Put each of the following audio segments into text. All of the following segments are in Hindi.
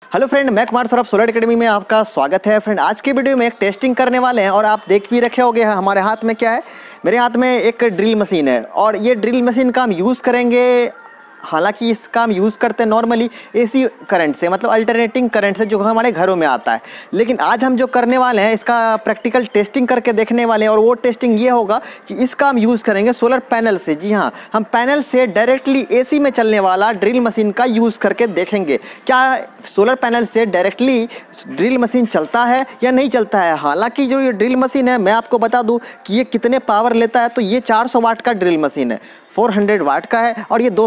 हेलो फ्रेंड, मैं कुमार सौरभ सोलर एकेडमी में आपका स्वागत है। फ्रेंड, आज की वीडियो में एक टेस्टिंग करने वाले हैं और आप देख भी रखे होंगे हमारे हाथ में क्या है। मेरे हाथ में एक ड्रिल मशीन है और ये ड्रिल मशीन का हम यूज़ करेंगे। हालांकि इसका हम यूज़ करते हैं नॉर्मली एसी करंट से, मतलब अल्टरनेटिंग करंट से जो हमारे घरों में आता है। लेकिन आज हम जो करने वाले हैं इसका प्रैक्टिकल टेस्टिंग करके देखने वाले हैं और वो टेस्टिंग ये होगा कि इसका हम यूज़ करेंगे सोलर पैनल से। जी हाँ, हम पैनल से डायरेक्टली एसी में चलने वाला ड्रिल मशीन का यूज़ करके देखेंगे क्या सोलर पैनल से डायरेक्टली ड्रिल मशीन चलता है या नहीं चलता है। हालांकि जो ये ड्रिल मशीन है, मैं आपको बता दूं कि ये कितने पावर लेता है। तो ये 400 वाट का ड्रिल मशीन है, 400 वाट का है और ये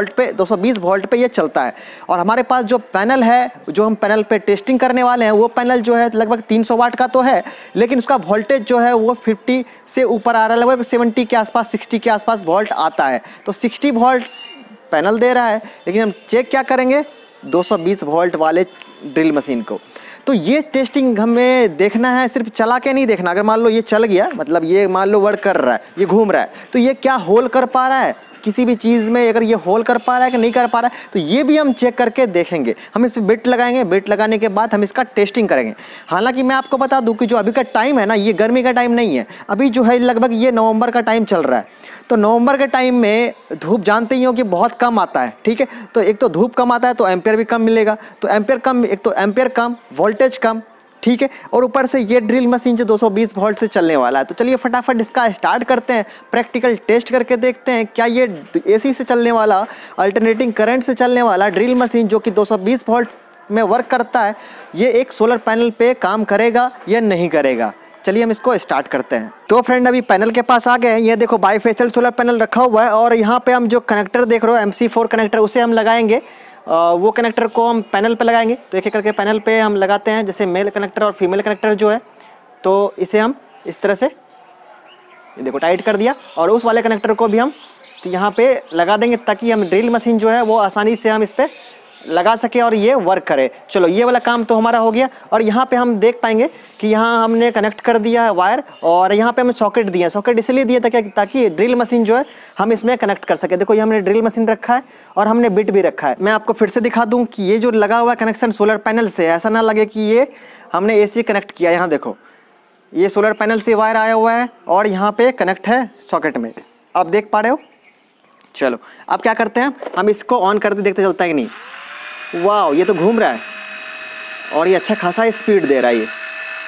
220 वोल्ट पे ये चलता है। और हमारे पास जो पैनल है, जो हम पैनल पे टेस्टिंग करने वाले हैं, वो पैनल जो है लगभग 300 वाट का तो है, लेकिन उसका वोल्टेज जो है वो 50 से ऊपर आ रहा है, लगभग 70 के आसपास, 60 के आसपास वोल्ट आता है। तो 60 वोल्ट पैनल दे रहा है, लेकिन हम चेक क्या करेंगे 220 वोल्ट वाले ड्रिल मशीन को। तो ये टेस्टिंग हमें देखना है, सिर्फ चला के नहीं देखना। अगर मान लो ये चल गया, मतलब ये मान लो वर्क कर रहा है, ये घूम रहा है, तो ये क्या होल कर पा रहा है किसी भी चीज़ में, अगर ये होल कर पा रहा है कि नहीं कर पा रहा है, तो ये भी हम चेक करके देखेंगे। हम इस पर बिट लगाएंगे, बिट लगाने के बाद हम इसका टेस्टिंग करेंगे। हालांकि मैं आपको बता दूं कि जो अभी का टाइम है ना, ये गर्मी का टाइम नहीं है। अभी जो है लगभग ये नवंबर का टाइम चल रहा है। तो नवंबर के टाइम में धूप जानते ही हो कि बहुत कम आता है, ठीक है। तो एक तो धूप कम आता है तो एम्पेयर भी कम मिलेगा। तो एम्पेयर कम, एक तो एम्पेयर कम, वोल्टेज कम, ठीक है। और ऊपर से ये ड्रिल मशीन जो 220 वोल्ट से चलने वाला है। तो चलिए फटाफट इसका स्टार्ट करते हैं, प्रैक्टिकल टेस्ट करके देखते हैं क्या ये एसी से चलने वाला, अल्टरनेटिंग करंट से चलने वाला ड्रिल मशीन जो कि 220 वोल्ट में वर्क करता है, ये एक सोलर पैनल पे काम करेगा या नहीं करेगा। चलिए हम इसको स्टार्ट करते हैं। तो फ्रेंड, अभी पैनल के पास आ गए हैं। ये देखो बाईफेशियल सोलर पैनल रखा हुआ है और यहाँ पे हम जो कनेक्टर देख रहे हो MC4 कनेक्टर, उसे हम लगाएंगे। वो कनेक्टर को हम पैनल पे लगाएंगे। तो एक एक करके पैनल पे हम लगाते हैं, जैसे मेल कनेक्टर और फीमेल कनेक्टर जो है। तो इसे हम इस तरह से ये देखो टाइट कर दिया और उस वाले कनेक्टर को भी हम तो यहाँ पे लगा देंगे, ताकि हम ड्रिल मशीन जो है वो आसानी से हम इस पर लगा सके और ये वर्क करे। चलो, ये वाला काम तो हमारा हो गया। और यहाँ पे हम देख पाएंगे कि यहाँ हमने कनेक्ट कर दिया है वायर और यहाँ पे हमें सॉकेट दिया है। सॉकेट इसलिए दिया था ताकि ड्रिल मशीन जो है हम इसमें कनेक्ट कर सके। देखो, ये हमने ड्रिल मशीन रखा है और हमने बिट भी रखा है। मैं आपको फिर से दिखा दूँ कि ये जो लगा हुआ है कनेक्शन सोलर पैनल से, ऐसा ना लगे कि ये हमने AC कनेक्ट किया। यहाँ देखो, ये सोलर पैनल से वायर आया हुआ है और यहाँ पे कनेक्ट है सॉकेट में, आप देख पा रहे हो। चलो, अब क्या करते हैं, हम इसको ऑन करके देखते चलता है कि नहीं। वाह, ये तो घूम रहा है और ये अच्छा खासा स्पीड दे रहा है ये।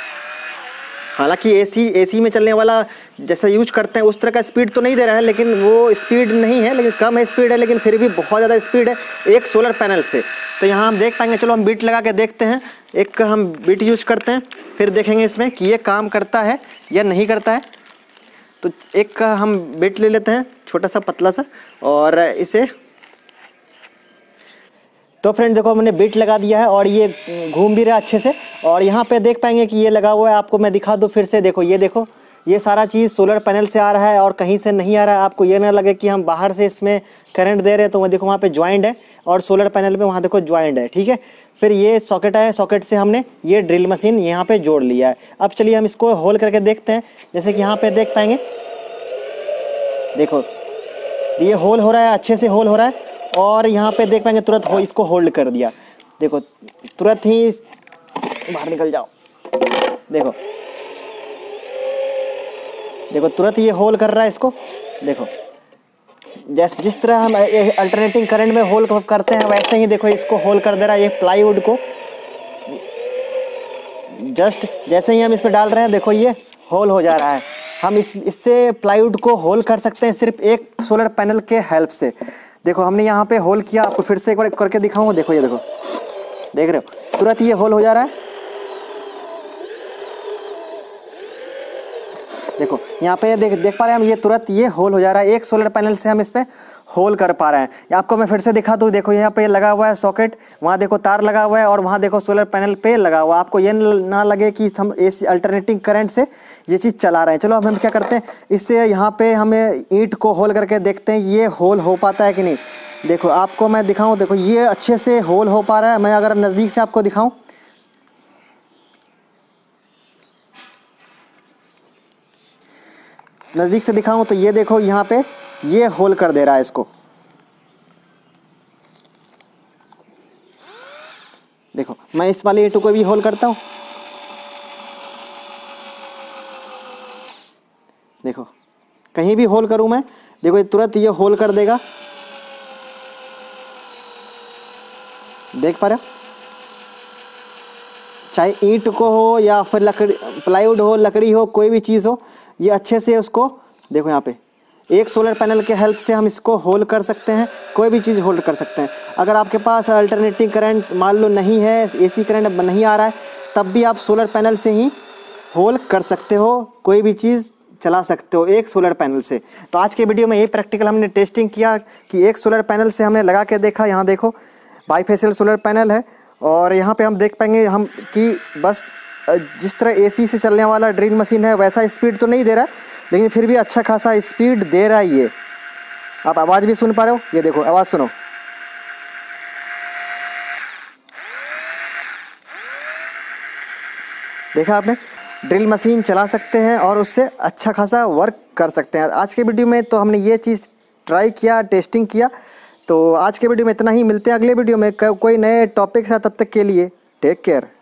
हालांकि एसी में चलने वाला जैसा यूज करते हैं उस तरह का स्पीड तो नहीं दे रहा है, लेकिन वो स्पीड नहीं है, लेकिन कम है स्पीड है, लेकिन फिर भी बहुत ज़्यादा स्पीड है एक सोलर पैनल से। तो यहाँ हम देख पाएंगे। चलो हम बीट लगा के देखते हैं। एक हम बीट यूज करते हैं, फिर देखेंगे इसमें कि ये काम करता है या नहीं करता है। तो एक हम बीट ले लेते हैं, छोटा सा पतला सा, और इसे तो फ्रेंड देखो हमने बीट लगा दिया है और ये घूम भी रहा है अच्छे से। और यहाँ पे देख पाएंगे कि ये लगा हुआ है। आपको मैं दिखा दूँ फिर से, देखो ये देखो, ये सारा चीज़ सोलर पैनल से आ रहा है और कहीं से नहीं आ रहा है। आपको ये ना लगे कि हम बाहर से इसमें करंट दे रहे हैं। तो वह देखो वहाँ पे ज्वाइंट है और सोलर पैनल पे वहाँ देखो ज्वाइंट है, ठीक है। फिर ये सॉकेट है, सॉकेट से हमने ये ड्रिल मशीन यहाँ पर जोड़ लिया है। अब चलिए हम इसको होल करके देखते हैं। जैसे कि यहाँ पर देख पाएंगे, देखो ये होल हो रहा है, अच्छे से होल हो रहा है। और यहाँ पे देख पाएंगे तुरंत इसको होल्ड कर दिया। देखो तुरंत ही बाहर निकल जाओ। देखो देखो तुरंत ये होल्ड कर रहा है इसको। देखो जिस तरह हम अल्टरनेटिंग करंट में होल्ड करते हैं, वैसे ही देखो इसको होल्ड कर दे रहा है। ये प्लाईवुड को जस्ट जैसे ही हम इस पर डाल रहे हैं, देखो ये होल हो जा रहा है। हम इससे प्लाईवुड को होल्ड कर सकते हैं सिर्फ एक सोलर पैनल के हेल्प से। देखो हमने यहाँ पे होल किया, आपको फिर से एक बार करके दिखाऊंगा। देखो ये देखो, देख रहे हो तुरंत ये होल हो जा रहा है। देखो यहाँ पे देख पा रहे हैं हम, ये तुरंत ये होल हो जा रहा है। एक सोलर पैनल से हम इस पे होल कर पा रहे हैं। आपको मैं फिर से दिखा दूँ। देखो यहाँ पे लगा हुआ है सॉकेट, वहाँ देखो तार लगा हुआ है और वहाँ देखो सोलर पैनल पे लगा हुआ है। आपको ये ना लगे कि हम AC अल्टरनेटिंग करंट से ये चीज़ चला रहे हैं। चलो अब हम क्या करते हैं, इससे यहाँ पे हमें ईंट को होल करके देखते हैं ये होल हो पाता है कि नहीं। देखो आपको मैं दिखाऊँ, देखो ये अच्छे से होल हो पा रहा है। मैं अगर नज़दीक से आपको दिखाऊँ, नज़दीक से दिखाऊं तो ये देखो यहाँ पे ये होल कर दे रहा है इसको। देखो मैं इस वाले ईंटों को भी होल करता हूँ, देखो कहीं भी होल करूँ मैं, देखो ये तुरंत ये होल कर देगा, देख पा रहे हो। चाहे ईंट को हो या फिर लकड़ी, प्लाईवुड हो, लकड़ी हो, कोई भी चीज़ हो, ये अच्छे से उसको देखो यहाँ पे एक सोलर पैनल के हेल्प से हम इसको होल कर सकते हैं, कोई भी चीज़ होल्ड कर सकते हैं। अगर आपके पास अल्टरनेटिव करंट मान लो नहीं है, एसी करंट नहीं आ रहा है, तब भी आप सोलर पैनल से ही होल कर सकते हो, कोई भी चीज़ चला सकते हो एक सोलर पैनल से। तो आज के वीडियो में ये प्रैक्टिकल हमने टेस्टिंग किया कि एक सोलर पैनल से हमने लगा के देखा। यहाँ देखो बाईफेशियल सोलर पैनल है और यहाँ पे हम देख पाएंगे हम कि बस जिस तरह एसी से चलने वाला ड्रिल मशीन है वैसा स्पीड तो नहीं दे रहा है, लेकिन फिर भी अच्छा खासा स्पीड दे रहा है ये। आप आवाज़ भी सुन पा रहे हो, ये देखो आवाज़ सुनो। देखा आपने, ड्रिल मशीन चला सकते हैं और उससे अच्छा खासा वर्क कर सकते हैं। आज के वीडियो में तो हमने ये चीज़ ट्राई किया, टेस्टिंग किया। तो आज के वीडियो में इतना ही, मिलते हैं अगले वीडियो में कोई नए टॉपिक के साथ। तब तक के लिए टेक केयर।